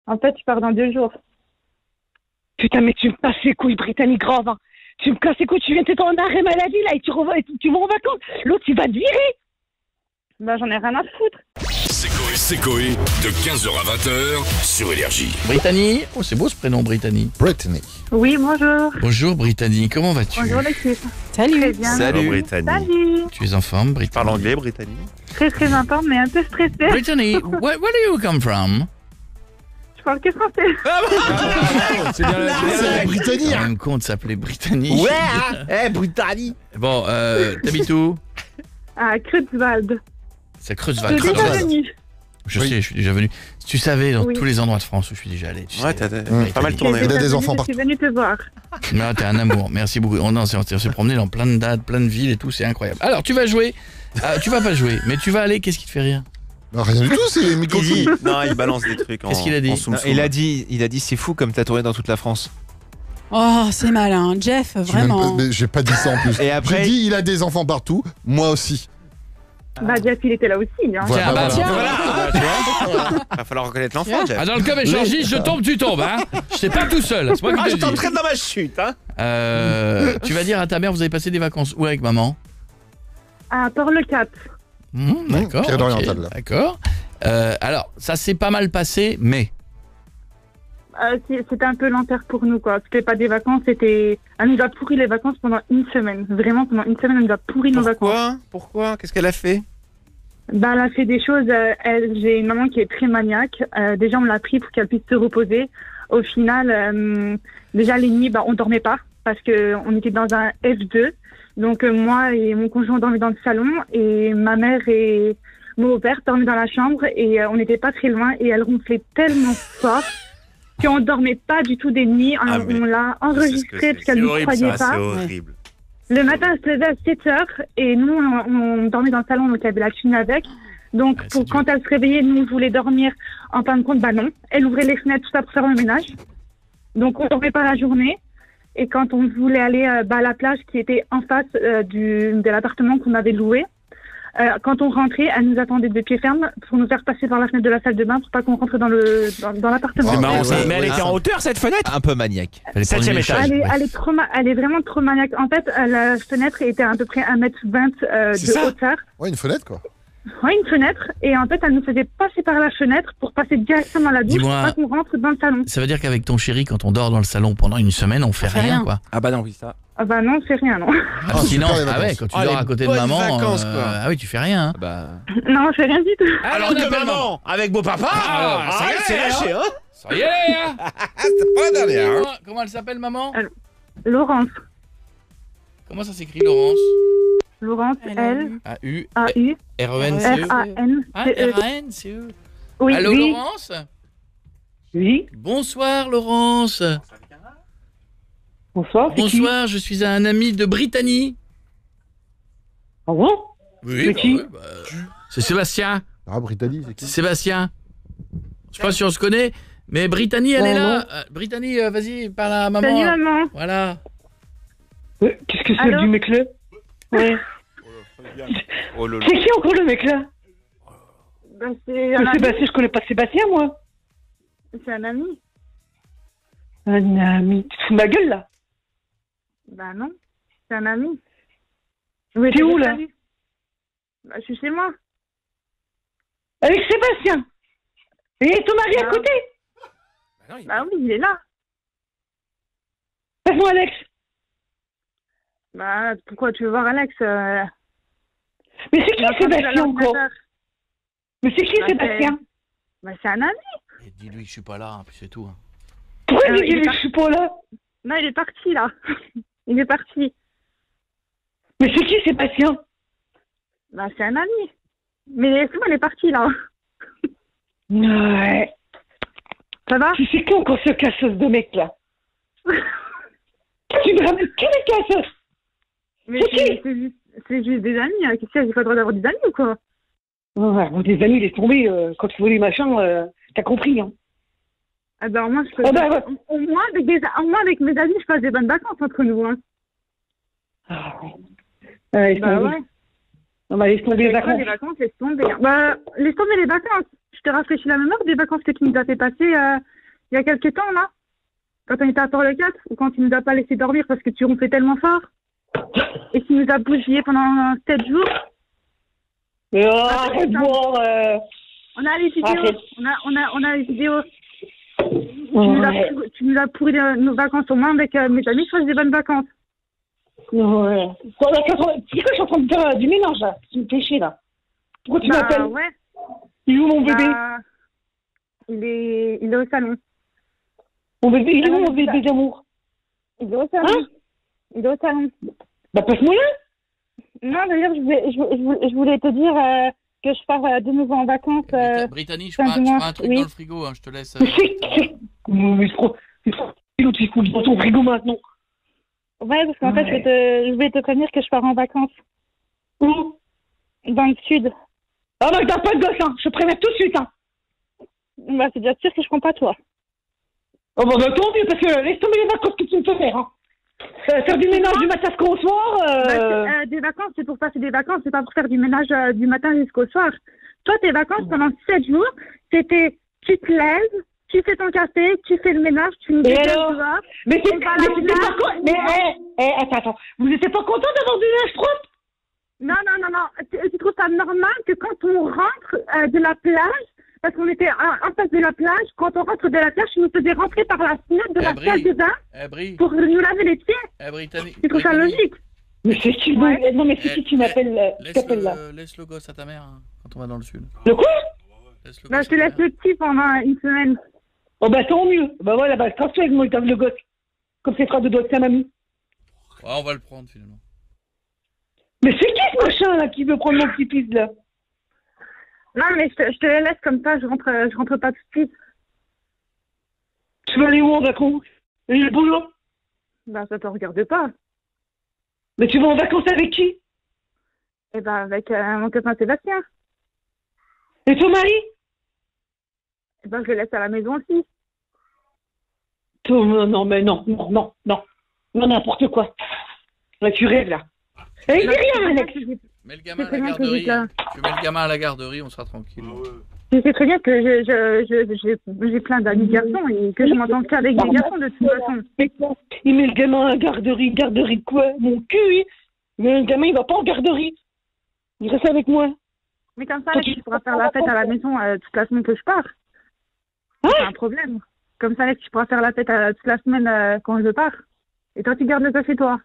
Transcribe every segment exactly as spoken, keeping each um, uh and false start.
En fait, je pars dans deux jours. Putain, mais tu me casses les couilles, Brittany, grave. Hein. Tu me casses les couilles, tu viens de t'être en arrêt maladie, là, et tu, rev... et tu, tu vas en vacances. L'autre, il va te virer. Bah, j'en ai rien à foutre. C'est Coé, c'est Coé, de quinze heures à vingt heures sur Énergie. Brittany, oh c'est beau ce prénom Brittany. Brittany. Oui, bonjour. Bonjour Brittany, comment vas-tu? Bonjour l'équipe. Salut. Très bien. Salut. Brittany. Salut. Tu es en forme Brittany? Parle anglais, Brittany. Très très intense, mais un peu stressée. Brittany, where, where do you come from? Je parle que français. C'est bien la c'est Brittany. C'est quand même con de s'appeler Brittany. Ouais, hein. Eh, Brittany. Bon, euh, t'habites où? À Creutzwald. C'est Je Creusval. suis déjà venue. Je Oui. sais, je suis déjà venu. Si tu savais, dans Oui. tous les endroits de France où je suis déjà allé. Tu Ouais, sais, t'as t'as Brittany. pas mal Il tourné. a des Déjà enfants venue, Je suis venue te voir. Non, t'es un amour. Merci beaucoup. Oh non, c'est- on s'est promené dans plein de dates, plein de villes et tout, c'est incroyable. Alors, tu vas jouer. Euh, tu vas pas jouer, mais tu vas aller. Qu'est-ce qui te fait rire? Non, rien du tout, c'est Il Miko. dit, non, il balance des trucs en. Qu'est-ce qu'il a dit? en soum Non, soum. il a dit, il a dit c'est fou comme t'as tourné dans toute la France. Oh, c'est malin. Jeff, vraiment. Mais j'ai pas dit ça en plus. Et après- J'ai dit il a des enfants partout, moi aussi. Bah, Jeff, il était là aussi. Hein. Voilà, Tiens, bah, voilà. tiens. Voilà, tu vois. Va falloir reconnaître l'enfant, Jeff. Ah, dans le club échangiste, je tombe, tu tombes, hein. Je t'ai pas tout seul. C'est moi qui Ah, te je le dis. t'entraîne dans ma chute, hein. Euh, tu vas dire à ta mère, vous avez passé des vacances où avec maman? À Port-le-Cap. Mmh, D'accord. Pyrénées-Orientales, ok, là. D'accord. Euh, alors, ça s'est pas mal passé, mais. Euh, c'est- c'était un peu l'enfer pour nous, quoi. C'était pas des vacances, c'était. Elle nous a pourri les vacances pendant une semaine. Vraiment, pendant une semaine, elle nous a pourri nos vacances. Pourquoi Pourquoi Qu'est-ce qu'elle a fait? Bah, elle a fait des choses. euh, elle, j'ai une maman qui est très maniaque. Euh, déjà, on l'a pris pour qu'elle puisse se reposer. Au final, euh, déjà les nuits, bah, on dormait pas parce que on était dans un F deux. Donc euh, moi et mon conjoint dormaient dans le salon et ma mère et mon beau-père dormaient dans la chambre et euh, on n'était pas très loin et elle ronflait tellement fort qu'on dormait pas du tout des nuits. Ah, on mais on l'a enregistré parce qu'elle C'est ne horrible, croyait ça, pas. c'est horrible. Le matin, elle se levait à sept heures et nous, on, on dormait dans le salon, donc il y avait la cuisine avec. Donc, Ouais, pour c'est quand elle se réveillait, nous, on voulait dormir. En fin de compte, bah non. Elle ouvrait les fenêtres, tout ça pour faire le ménage. Donc, on dormait pas la journée. Et quand on voulait aller euh, bah, à la plage qui était en face euh, du, de l'appartement qu'on avait loué, euh, quand on rentrait, elle nous attendait de pied ferme pour nous faire passer par la fenêtre de la salle de bain pour pas qu'on rentre dans le dans, dans l'appartement. C'est marrant, ouais, ça. ouais, Mais elle ouais, était en hauteur cette fenêtre. Un peu maniaque. Fallait prendre Septième une étage. échelle. Elle est, Ouais. elle, est trop ma- elle est vraiment trop maniaque. En fait, euh, la fenêtre était à peu près un mètre vingt euh, de C'est ça hauteur. Ouais, une fenêtre quoi. Ouais, une fenêtre. Et en fait, elle nous faisait passer par la fenêtre pour passer directement à la douche pour Dis-moi- pas qu'on rentre dans le salon. Ça veut dire qu'avec ton chéri, quand on dort dans le salon pendant une semaine, on fait fait rien, rien. quoi. Ah bah non, oui ça. Ah bah non, c'est rien, non. Ah, Ah, sinon, super, les ah ouais, vacances. quand tu Ah, dors les à côté de bonnes maman, vacances, euh, quoi. ah oui, tu fais rien. Hein. Bah. Non, je fais rien du tout. Alors on que appelle maman, avec beau papa, Ah, ah, ça y est, c'est hein. lâché, hein. Ça y est, hein. C'était pas la dernière, hein. Comment, comment elle s'appelle, maman? Laurence. Comment ça s'écrit, Laurence? Laurence, Elle a L, eu- A U A, U, R E N C E. R, A, N, Ah, C, E. R A N C E. Oui, Allô, oui. Laurence? Oui, Bonsoir, Laurence. bonsoir. c'est qui? Bonsoir, je suis un ami de Brittany. Ah bon? Oui, C'est bah qui? ouais, bah, c'est Sébastien. Ah, Brittany, c'est qui? Sébastien. Je sais pas si on se connaît, mais Brittany, elle Non, est non. là. Euh, Brittany, euh, vas-y, parle à maman. Salut, maman. Voilà. Euh, Qu'est-ce que c'est Allô du mec là? Ouais. Oh lolo. C'est qui encore le mec là? Bah, c'est un Le ami. Sébastien, je connais pas Sébastien moi. C'est un ami. Un ami. Tu te fous de ma gueule là? Bah non, c'est un ami. Oui, T'es où, là? salut. Bah, je suis chez moi. Avec Sébastien. Et ton mari à Ah. côté? Bah oui, il est là. Passe-moi Alex. Bah pourquoi tu veux voir Alex euh... Mais c'est qui il est en train de Sébastien faire encore? l'ordinateur. Mais c'est qui Bah, Sébastien? Bah c'est un ami. Et dis-lui que je suis pas là, hein, puis c'est tout. hein. Pourquoi Euh, il dit il est que pas- je suis pas là? Non, il est parti là. Il est parti. Mais c'est qui Sébastien? Bah c'est un ami. Mais c'est moi, il est parti là. Ouais. Ça va? Tu sais qui encore ce cassos de mec là? Tu me ramènes tous les cassos. Mais C'est qui? c'est c'est juste, c'est juste des amis. hein. Qu'est-ce qu'il y a? J'ai pas le droit d'avoir des amis ou quoi? Ouais, bon, tes amis, laisse tomber. euh, quand tu vois les machins, euh, t'as compris, hein. Ah bah au moins, je peux... Ah bah, ouais. au, au moins avec des... au moins avec mes amis, je passe des bonnes vacances entre nous. Hein. Ah, ouais. Ouais, laisse Bah tomber. ouais. Non, bah, laisse tomber les Avec quoi, vacances. les vacances, laisse tomber. Bah, laisse tomber les vacances. Je te rafraîchis la mémoire des vacances que tu nous as fait passer euh, il y a quelques temps, là, quand on était à Port-le-Quatre, ou quand tu nous as pas laissé dormir parce que tu ronflais tellement fort, et tu nous as bousillé pendant sept jours. Mais oh, arrête de boire. Euh... On a les vidéos, Arrête. on a, on a, on a les vidéos. Tu nous, as, Ouais. pourri- tu nous as pourri euh, nos vacances au moins avec euh, mes amis, je fasse des bonnes vacances. Ouais. Quoi, là, qu'est-ce que je suis en train de faire euh, du mélange, là? Tu me fais chier, là. Pourquoi tu Bah m'appelles? ouais. Il est où, mon bébé? Bah, il est, il est au salon. Mon bébé, il est où, Ah, mon bébé d'amour? Il est au salon. Hein? Il est au salon. Bah, passe-moi là. Non, d'ailleurs, je voulais, je, voulais- je voulais- je voulais te dire euh, que je pars euh, de nouveau en vacances. Euh, Brittany, je fin prends, du je mois, prends un truc oui. dans le frigo, hein, je te laisse. euh, Mais c'est. c'est- Mais c'est trop. C'est trop. L'autre, il fout dans ton frigo maintenant. ouais, parce qu'en fait, je Ouais. vais, te, je vais te prévenir que je pars en vacances Où? dans le sud. Ah, bah, t'as pas de gosse, hein. Je te préviens tout de suite, hein. Bah, c'est déjà sûr que je compte pas toi. Oh, bah, bah, tant mieux, parce que laisse tomber les vacances que tu me fais faire, hein. Euh, Faire du ménage du matin jusqu'au soir, Bah, c'est- euh. euh, des vacances, c'est pour passer des vacances, c'est pas pour faire du ménage euh, du matin jusqu'au soir. Toi, tes vacances pendant sept jours, c'était tu te lèves, tu fais ton café, tu fais le ménage, tu nous Et dégages alors dehors. Mais c'est On va à mais la c'était pas plage. con. Mais, eh, eh, attends, attends. Vous étiez pas content d'avoir du linge propre? Non, non, non, non. Tu, tu trouves ça normal que quand on rentre euh, de la plage, parce qu'on était en, en face de la plage, quand on rentre de la plage, tu nous faisais rentrer par la fenêtre de Eh, la Brie. salle de bain Eh, Brie, pour nous laver les pieds. eh, Brittany. Tu trouves ça Brittany, logique? Mais c'est qui, Ouais. non, mais c'est Eh, qui qui m'appelle, euh, qui Laisse t'appelle là? le, laisse le gosse à ta mère hein, quand on va dans le sud. Le quoi? Laisse le Bah, gosse je te à ta laisse mère. le petit pendant une semaine. Oh, bah, tant mieux. Bah, voilà, bah, transfère avec moi, il le gosse. Comme c'est fera de doigts de sa mamie. Ouais, on va le prendre finalement. Mais c'est qui ce machin, là, qui veut prendre mon petit fils, là? Non, mais je te, je te les laisse comme ça, je rentre, je rentre pas tout de suite. Tu vas aller où en vacances? Et le boulot? Bah, ça te regarde pas. Mais tu vas en vacances avec qui? Et bah, avec euh, mon copain Sébastien. Et ton mari? Et bah, je le laisse à la maison aussi. Ton- Non, non, mais non, non, non, non. Non, n'importe quoi. Là, tu rêves, là. Eh, il dit rien, Alex. Mets le gamin à C'est la très bien que garderie. j'ai hein. Tu mets le gamin à la garderie, on sera tranquille. Je sais très bien que je, je, je, j'ai, j'ai plein d'amis garçons et que je m'entends qu'avec des garçons de toute façon. Il met le gamin à la garderie. Garderie de quoi? Mon cul, oui. Mais le gamin, il va pas en garderie. Il reste avec moi. Mais comme ça, là, tu pourras faire la fête à la maison euh, toute la semaine que je pars. C'est pas un problème. Comme ça, là, tu pourras faire la fête euh, toute la semaine euh, quand je pars. Et toi, tu gardes le gosse chez toi.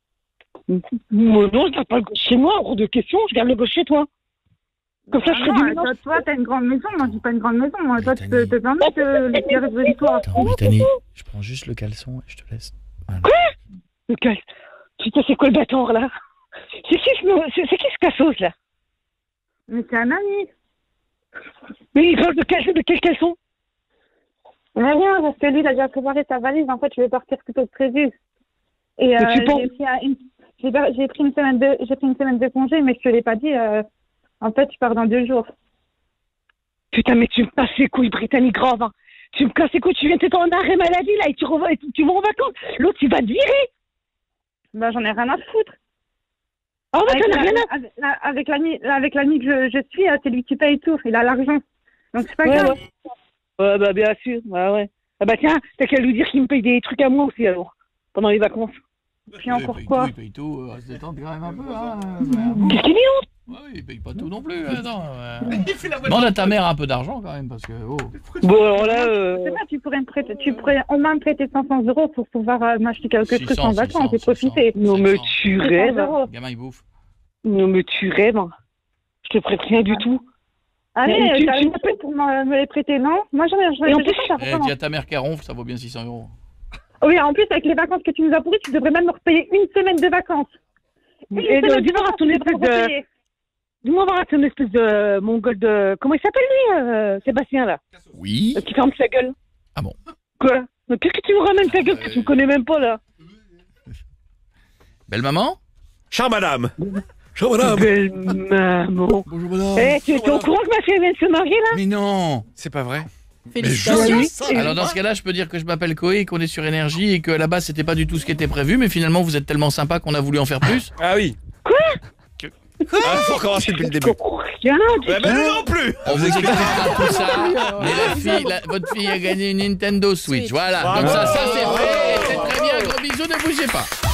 Moi, non, je garde pas le gosse chez moi. Hors de question, je garde le gosse chez toi. Comme ça, je Ah ferai non, du euh, ménage. toi, toi, t'as une grande maison. Moi, j'ai pas une grande maison. Moi, toi, tu Brittany. peux te permettre de laisser rester toi. Attends, Brittany, je prends juste le caleçon et je te laisse. Voilà. Le cal- Putain, c'est quoi le bâtard, là? C'est qui ce, c'est, c'est qui ce cassos, là? Mais c'est un ami. Mais il parle de quel, de quel caleçon? Mais rien, parce que lui, il a déjà préparé sa valise. En fait, je vais partir plus tôt que prévu. Et Mais euh, tu penses- j'ai, pris un- une, j'ai, j'ai pris une semaine de, j'ai pris une semaine de congé, mais je te l'ai pas dit. euh, en fait, je pars dans deux jours. Putain, mais tu me casses les couilles, Britannique grave, hein. Tu me casses les couilles, tu viens de t'être en arrêt maladie, là, et tu, revois, et tu, tu vas en vacances. L'autre, il va te virer. Bah, j'en ai rien à foutre. Ah ouais, Avec, t'en as rien la- avec, la- avec l'ami, avec l'ami que je, je suis, euh, c'est lui qui paye tout. Il a l'argent. Donc, c'est pas à... Ouais, grave. ouais. Ouais, bah, bien sûr, ouais, ouais. Ah bah tiens, t'as qu'à lui dire qu'il me paye des trucs à moi aussi, alors, pendant les vacances. Puis encore quoi? Il paye tout, euh, se détendre quand même un peu. Hein, Qu'est-ce qu'il dit, ouais, il paye pas tout non plus. Attends, euh... Demande à ta mère un peu d'argent quand même, parce que. Oh. Bon, alors là, Je euh... sais pas, tu pourrais me prêter, tu pourrais au moins me prêter cinq cents euros pour pouvoir euh, m'acheter quelque six chose cents, en six vacances cents, et profiter. non, mais cinq cents. tu cinq cents rêves. euros. Le gamin il bouffe. Non, mais tu rêves. Je te prête rien du tout. Allez, Mais tu- t'as tu- une appel pour me, me les prêter, non? Moi, j'en ai, j'en ai Et en déjà plus- pas Eh, d'argent. dis à ta mère qu'elle ronfle, ça vaut bien six cents euros. Oui, en plus, avec les vacances que tu nous as pourries, tu devrais même me repayer une semaine de vacances. Une Et semaine de- dis-moi vacances, à ton tu devrais espèce de- me repayer. Dis-moi voir ton espèce de mongol de... Comment il s'appelle, lui, euh, Sébastien, là? Oui. Euh, Qui ferme sa gueule. Ah bon? Quoi? Mais qu'est-ce que tu me ramènes ta gueule que tu me connais même pas, là? Belle maman? Chère madame. Chère madame. Belle maman. Bonjour madame. Eh, tu es au courant que ma fille vient de se marier, là? Mais non. C'est pas vrai. Félicitations. Alors dans ce cas-là, je peux dire que je m'appelle Koé et qu'on est sur Énergie et que à la base c'était pas du tout ce qui était prévu, mais finalement vous êtes tellement sympa qu'on a voulu en faire plus. Ah oui. Ah, faut recommencer depuis le début. Rien, du Ouais, mais nous non plus. On vous expliquera tout ça. Mais la fille, la- votre fille a gagné une Nintendo Switch. Voilà. Donc ça, ça c'est fait. C'est très bien. Gros bisous, ne bougez pas.